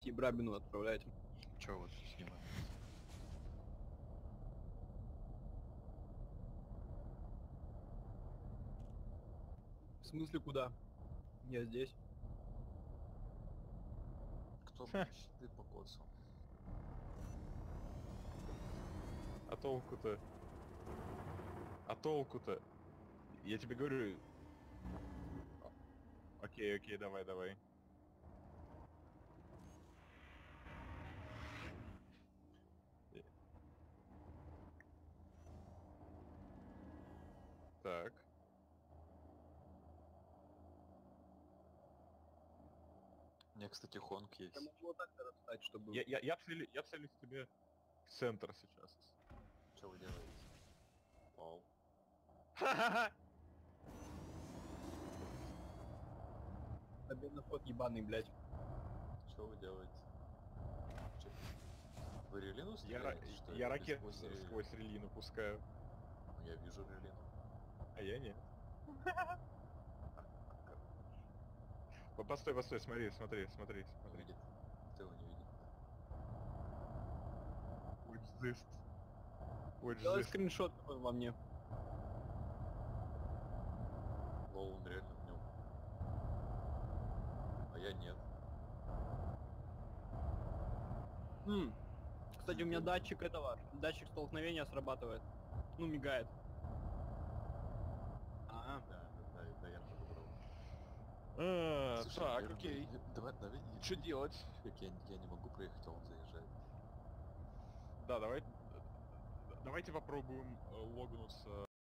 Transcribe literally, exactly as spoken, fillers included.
Брабину отправляйте. Чё вот снимаем? В смысле куда? Я здесь. Кто мне щиты покоцал? А толку-то? А толку-то? Я тебе говорю... Окей, окей, давай, давай. Так. У меня, кстати, хонг Я есть. могу вот так тогда встать, чтобы... Я, я, я, цели, я целюсь тебе в центр сейчас. Что вы делаете? Вау. Ха-ха-ха! Победный ход ебаный, блядь. Что вы делаете? Чё? Вы релину Я, стреляете, ра- что я ли? Или ракет сквозь релину? сквозь релину пускаю. Ну, я вижу релину. А я нет. По- Постой, постой, смотри, смотри, смотри, Не смотри. видит. Кто его не видит? Watch this. Watch Делай this. скриншот какой во мне. Лол, он реально в нем. А я нет. М. Кстати, у меня датчик этого, датчик столкновения срабатывает. Ну, мигает. А, Да, да, да, да, я выбрал. А, Слушай, так, наверное, окей. э, Давай, давай. я- Что делать? Как я, я не могу проехать, а он заезжает. Да, давай. Давайте попробуем э, логнуться